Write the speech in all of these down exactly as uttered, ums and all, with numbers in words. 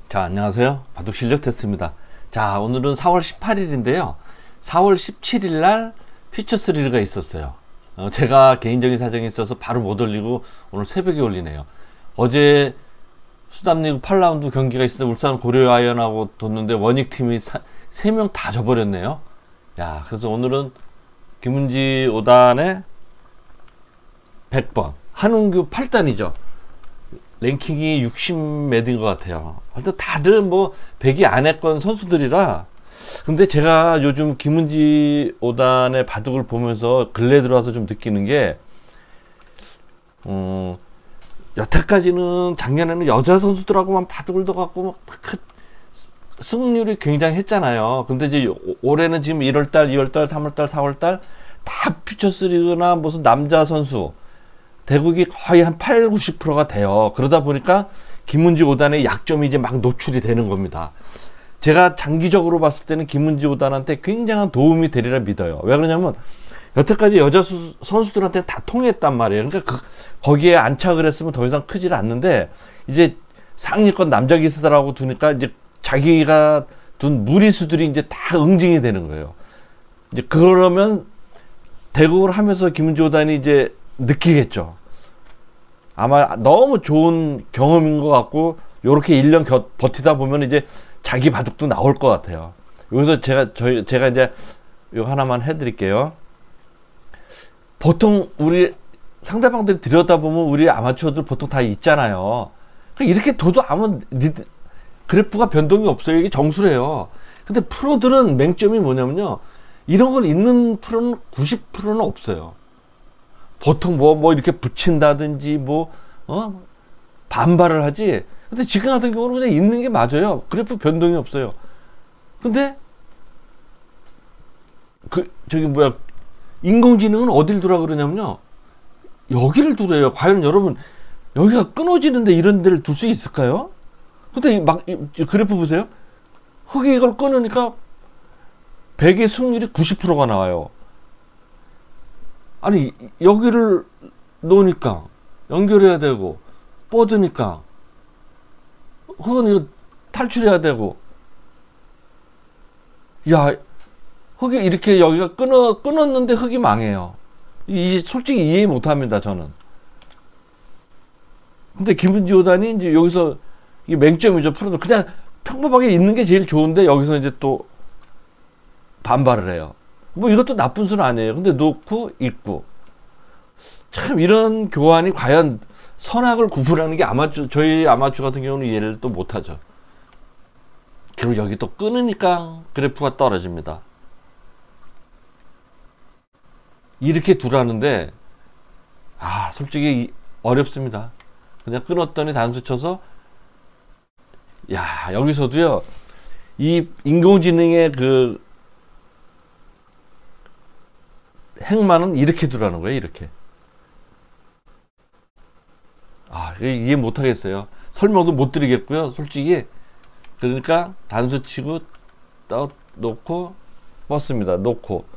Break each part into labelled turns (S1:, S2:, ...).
S1: 자, 안녕하세요. 바둑실력 테스트입니다. 자, 오늘은 사월 십팔일인데요. 사월 십칠일 날 퓨처스리가 있었어요. 어, 제가 개인적인 사정이 있어서 바로 못 올리고 오늘 새벽에 올리네요. 어제 수담리그 팔 라운드 경기가 있었는데 울산 고려아이언하고 뒀는데 원익팀이 세 명 다 져버렸네요. 야, 그래서 오늘은 김은지 오 단의 백 번 한웅규 팔 단이죠. 랭킹이 육십 몇인 것 같아요. 하여튼 다들 뭐 백위 안에권 선수들이라. 근데 제가 요즘 김은지 오 단의 바둑을 보면서 근래 들어와서 좀 느끼는 게 어, 여태까지는 작년에는 여자 선수들하고만 바둑을 둬갖고 그 승률이 굉장히 했잖아요. 근데 이제 올해는 지금 일월달, 이월달, 삼월달, 사월달 다 퓨처스리그나 무슨 남자 선수 대국이 거의 한 팔, 구십 퍼센트가 돼요. 그러다 보니까 김은지 오 단의 약점이 이제 막 노출이 되는 겁니다. 제가 장기적으로 봤을 때는 김은지 오 단한테 굉장한 도움이 되리라 믿어요. 왜 그러냐면 여태까지 여자 수, 선수들한테 다 통했단 말이에요. 그러니까 그, 거기에 안착을 했으면 더 이상 크질 않는데 이제 상위권 남자 기수들하고 두니까 이제 자기가 둔 무리수들이 이제 다 응징이 되는 거예요. 이제 그러면 대국을 하면서 김은지 오 단이 이제 느끼겠죠. 아마 너무 좋은 경험인 것 같고 요렇게 일 년 겨, 버티다 보면 이제 자기 바둑도 나올 것 같아요. 여기서 제가 저희 제가 이제 요 하나만 해드릴게요. 보통 우리 상대방들이 들여다보면 우리 아마추어들 보통 다 있잖아요. 이렇게 둬도 아무 리드, 그래프가 변동이 없어요. 이게 정수래요. 근데 프로들은 맹점이 뭐냐면요, 이런 걸 있는 프로는 구십 퍼센트는 없어요. 보통 뭐, 뭐 이렇게 붙인다든지 뭐, 어? 반발을 하지. 근데 지금 같은 경우는 그냥 있는 게 맞아요. 그래프 변동이 없어요. 근데, 그, 저기 뭐야, 인공지능은 어딜 두라 그러냐면요, 여기를 두래요. 과연 여러분, 여기가 끊어지는데 이런 데를 둘 수 있을까요? 근데 막, 그래프 보세요. 흙이 이걸 끊으니까 백의 승률이 구십 퍼센트가 나와요. 아니, 여기를 놓으니까 연결해야 되고, 뻗으니까 흙은 이거 탈출해야 되고, 야, 흙이 이렇게 여기가 끊어 끊었는데 흙이 망해요. 이 솔직히 이해 못합니다, 저는. 근데 김은지 오 단이 이제 여기서 이게 맹점이죠. 프로도 그냥 평범하게 있는 게 제일 좋은데 여기서 이제 또 반발을 해요. 뭐 이것도 나쁜 수는 아니에요. 근데 놓고 있고. 참 이런 교환이 과연 선악을 구분하는 게 아마추어, 저희 아마추어 같은 경우는 이해를 또 못하죠. 그리고 여기 또 끊으니까 그래프가 떨어집니다. 이렇게 두라는데, 아, 솔직히 어렵습니다. 그냥 끊었더니 단수 쳐서, 야, 여기서도요, 이 인공지능의 그 행만은 이렇게 두라는 거예요. 이렇게. 아, 이해 못하겠어요. 설명도 못 드리겠고요, 솔직히. 그러니까 단수 치고 떠 놓고 뻗습니다. 놓고.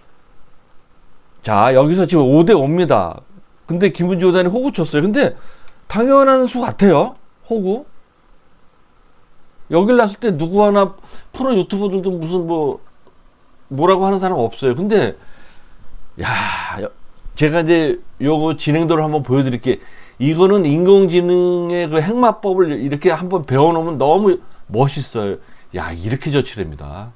S1: 자, 여기서 지금 오 대 오입니다. 근데 김은지 오 단이 호구 쳤어요. 근데 당연한 수 같아요. 호구. 여길 났을 때 누구 하나 프로 유튜버들도 무슨 뭐 뭐라고 하는 사람 없어요. 근데 야, 제가 이제 요거 진행도를 한번 보여드릴게요. 이거는 인공지능의 그 행마법을 이렇게 한번 배워놓으면 너무 멋있어요. 야, 이렇게 저치랍니다.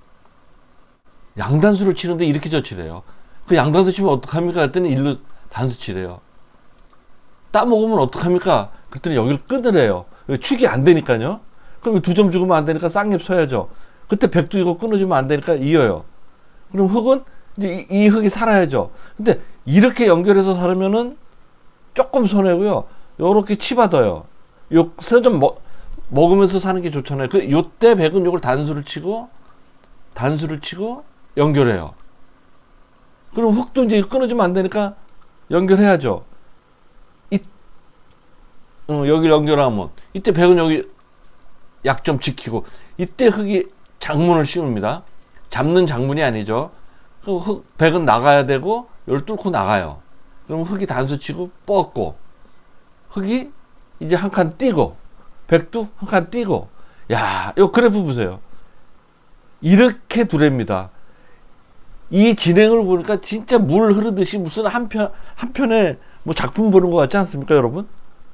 S1: 양단수를 치는데 이렇게 저치래요. 그 양단수 치면 어떡합니까? 그랬더니 일로 단수 치래요. 따먹으면 어떡합니까? 그랬더니 여기를 끊으래요. 축이 안 되니까요. 그럼 두 점 죽으면 안 되니까 쌍립 서야죠. 그때 백두 이거 끊어주면 안 되니까 이어요. 그럼 흙은 이제 이, 이 흙이 살아야죠. 근데 이렇게 연결해서 살으면은 조금 손해고요. 요렇게 치받아요. 요 세 점 먹으면서 사는 게 좋잖아요. 그 요때 백은 요걸 단수를 치고 단수를 치고 연결해요. 그럼 흙도 이제 끊어지면 안 되니까 연결해야죠. 이 어, 여기 연결하면 이때 백은 여기 약점 지키고, 이때 흙이 장문을 씌웁니다. 잡는 장문이 아니죠. 그 흙, 백은 나가야 되고 요걸 뚫고 나가요. 그럼 흙이 단수 치고 뻗고, 흙이 이제 한 칸 띄고, 백두 한 칸 띄고, 야, 요 그래프 보세요. 이렇게 두렵니다. 이 진행을 보니까 진짜 물 흐르듯이 무슨 한편, 한편에 뭐 작품 보는 것 같지 않습니까, 여러분?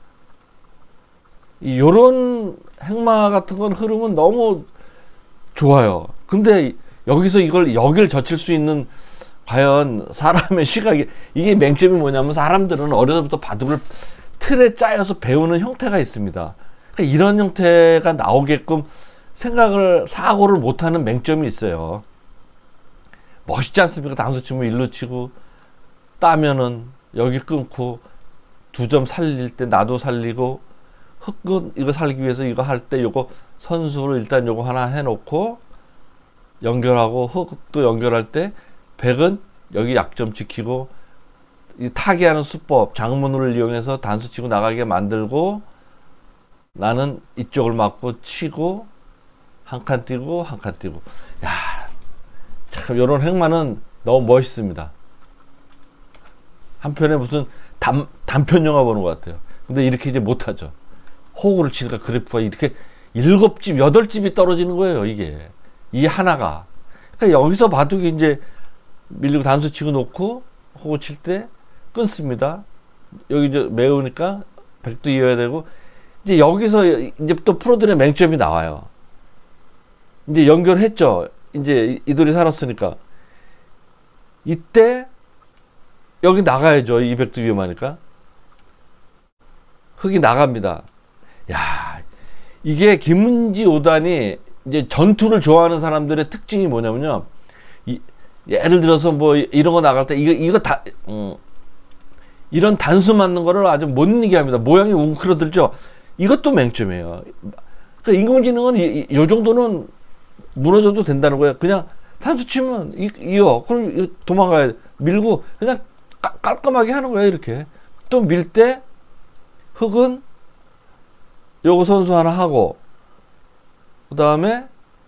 S1: 이 요런 행마 같은 건 흐름은 너무 좋아요. 근데 여기서 이걸 여길 젖힐 수 있는 과연 사람의 시각이, 이게 맹점이 뭐냐면 사람들은 어려서부터 바둑을 틀에 짜여서 배우는 형태가 있습니다. 그러니까 이런 형태가 나오게끔 생각을, 사고를 못하는 맹점이 있어요. 멋있지 않습니까? 단수 치면 일루 치고, 따면은 여기 끊고, 두 점 살릴 때 나도 살리고, 흑은 이거 살기 위해서 이거 할 때 요거 선수를 일단 요거 하나 해놓고, 연결하고, 흑도 연결할 때, 백은 여기 약점 지키고, 이 타개하는 수법, 장문을 이용해서 단수 치고 나가게 만들고, 나는 이쪽을 맞고 치고, 한 칸 띄고, 한 칸 띄고. 야, 참, 요런 행마는 너무 멋있습니다. 한편에 무슨 단, 단편 영화 보는 것 같아요. 근데 이렇게 이제 못하죠. 호구를 치니까 그래프가 이렇게 일곱 집, 여덟 집이 떨어지는 거예요, 이게. 이 하나가. 그러니까 여기서 바둑이 이제 밀리고 단수 치고 놓고, 호구 칠 때 끊습니다. 여기 이제 매우니까 백도 이어야 되고, 이제 여기서 이제 또 프로들의 맹점이 나와요. 이제 연결했죠. 이제 이돌이 살았으니까. 이때 여기 나가야죠. 이 백도 위험하니까. 흑이 나갑니다. 야, 이게 김은지 오단이 이제 전투를 좋아하는 사람들의 특징이 뭐냐면요. 이, 예를 들어서 뭐 이런 거 나갈 때 이거 이거 다 음, 이런 단수 맞는 거를 아주 못 이기게 합니다. 모양이 웅크러들죠. 이것도 맹점이에요. 그러니까 인공지능은 이, 이 정도는 무너져도 된다는 거예요. 그냥 단수 치면 이, 이어 그럼 도망가야 돼. 밀고 그냥 까, 깔끔하게 하는 거예요. 이렇게 또 밀 때 흑은 요거 선수 하나 하고 그 다음에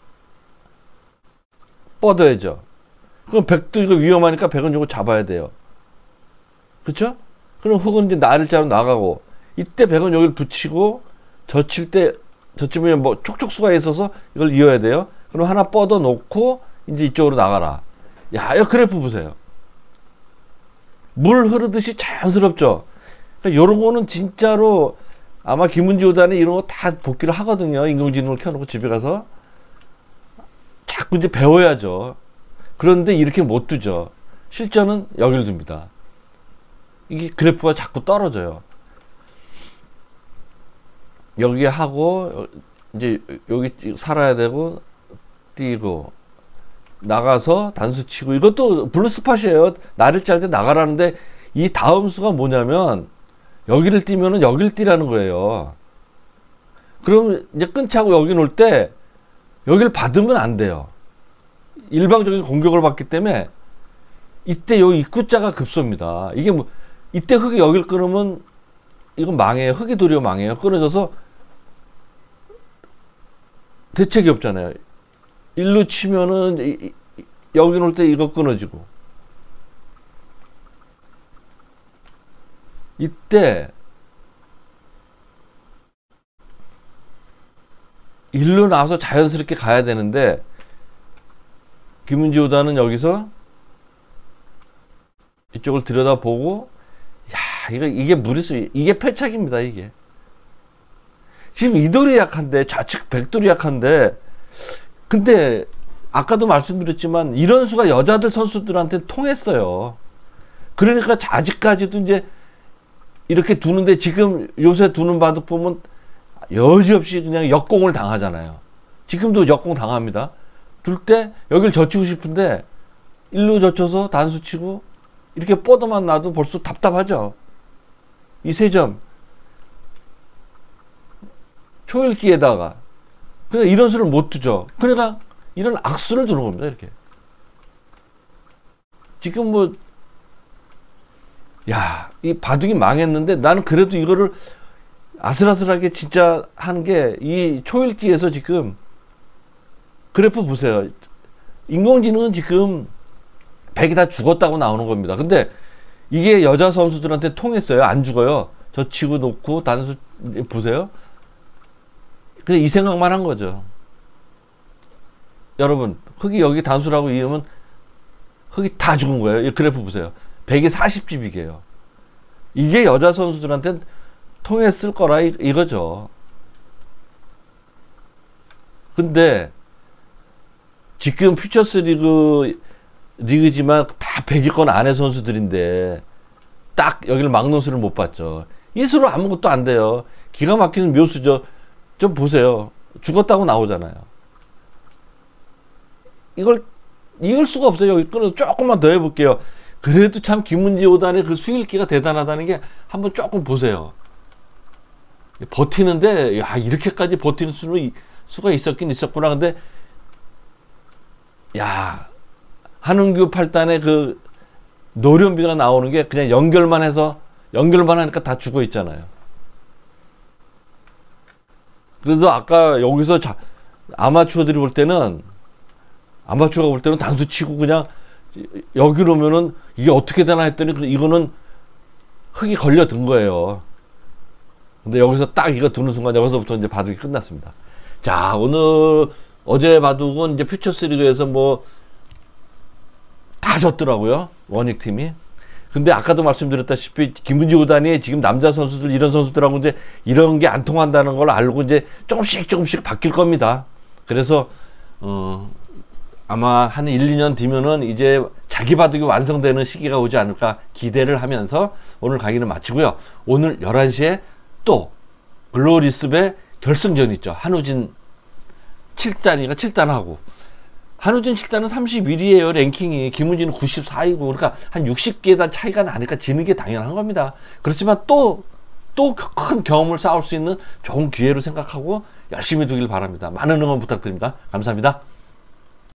S1: 뻗어야죠. 그럼 백도 이거 위험하니까 백은 요거 잡아야 돼요. 그쵸? 그럼 흑은 이제 날짜로 나가고 이때 백은 여기를 붙이고 젖힐 때 젖히면 뭐 촉촉수가 있어서 이걸 이어야 돼요. 그럼 하나 뻗어 놓고 이제 이쪽으로 나가라. 야, 이 그래프 보세요. 물 흐르듯이 자연스럽죠. 그러니까 이런 거는 진짜로 아마 김은지 오단이 이런 거 다 복기를 하거든요. 인공지능을 켜놓고 집에 가서 자꾸 이제 배워야죠. 그런데 이렇게 못 두죠. 실전은 여기를 둡니다. 이게 그래프가 자꾸 떨어져요. 여기 하고 이제 여기 살아야 되고 뛰고 나가서 단수 치고 이것도 블루스팟이에요. 나를 짤 때 나가라는데 이 다음 수가 뭐냐면 여기를 뛰면은 여기를 뛰라는 거예요. 그럼 이제 끊지 하고 여기 놓을 때 여기를 받으면 안 돼요. 일방적인 공격을 받기 때문에 이때 요 입구자가 급소입니다. 이게 뭐 이때 흑이 여기를 끊으면 이건 망해요. 흑이 도리어 망해요. 끊어져서 대책이 없잖아요. 일로 치면은 이, 이, 여기 놓을 때 이거 끊어지고 이때 일로 나와서 자연스럽게 가야 되는데 김은지 오다는 여기서 이쪽을 들여다보고 야 이거 이게 무리수 이게 패착입니다. 이게 지금 이돌이 약한데 좌측 백돌이 약한데 근데 아까도 말씀드렸지만 이런 수가 여자들 선수들한테 통했어요. 그러니까 아직까지도 이제 이렇게 두는데 지금 요새 두는 바둑 보면 여지없이 그냥 역공을 당하잖아요. 지금도 역공 당합니다. 둘 때 여길 젖히고 싶은데 일로 젖혀서 단수 치고 이렇게 뻗어만 놔도 벌써 답답하죠. 이 세 점 초읽기에다가 그러니까 이런 수를 못 두죠. 그러니까 이런 악수를 두는 겁니다. 이렇게 지금 뭐 야, 이 바둑이 망했는데 나는 그래도 이거를 아슬아슬하게 진짜 한 게 이 초읽기에서 지금 그래프 보세요. 인공지능은 지금 백이 다 죽었다고 나오는 겁니다. 근데 이게 여자 선수들한테 통했어요. 안 죽어요. 저 치고 놓고 단수 보세요. 그냥 이 생각만 한 거죠. 여러분, 흑이 여기 단수라고 이으면 흑이 다 죽은 거예요. 이 그래프 보세요. 백이 사십 지 비계예요. 이게 여자 선수들한테는 통했을 거라 이, 이거죠. 근데 지금 퓨처스 리그 리그지만 다 백 위권 안에 선수들인데 딱 여기를 막는 수를 못 봤죠. 이 수로 아무것도 안 돼요. 기가 막히는 묘수죠. 좀 보세요. 죽었다고 나오잖아요. 이걸 이길 수가 없어요. 여기 끊어서 조금만 더 해볼게요. 그래도 참 김은지 오단의 그 수일기가 대단하다는 게 한번 조금 보세요. 버티는데 야 이렇게까지 버티는 수는 수가 있었긴 있었구나. 근데 야 한은규 팔단의 그 노련비가 나오는 게 그냥 연결만 해서 연결만 하니까 다 죽어 있잖아요. 그래서 아까 여기서 자, 아마추어들이 볼 때는 아마추어가 볼 때는 단수 치고 그냥 여기로 오면은 이게 어떻게 되나 했더니 이거는 흙이 걸려든 거예요. 근데 여기서 딱 이거 두는 순간 여기서부터 이제 바둑이 끝났습니다. 자, 오늘 어제 바둑은 이제 퓨처스 리그에서 뭐 다 졌더라고요. 원익 팀이. 근데 아까도 말씀드렸다시피 김은지 구단이 지금 남자 선수들 이런 선수들하고 이제 이런 게 안 통한다는 걸 알고 이제 조금씩 조금씩 바뀔 겁니다. 그래서 어 아마 한 일, 이 년 뒤면은 이제 자기 바둑이 완성되는 시기가 오지 않을까 기대를 하면서 오늘 강의는 마치고요. 오늘 열한 시에 또 글로리스배 결승전 있죠. 한우진 칠 단이가 칠 단하고 한우진 칠 단은 삼십일 위에요. 랭킹이. 김은지는 구십사 위고 그러니까 한 육십 계단 차이가 나니까 지는 게 당연한 겁니다. 그렇지만 또 또 큰 경험을 쌓을 수 있는 좋은 기회로 생각하고 열심히 두길 바랍니다. 많은 응원 부탁드립니다. 감사합니다.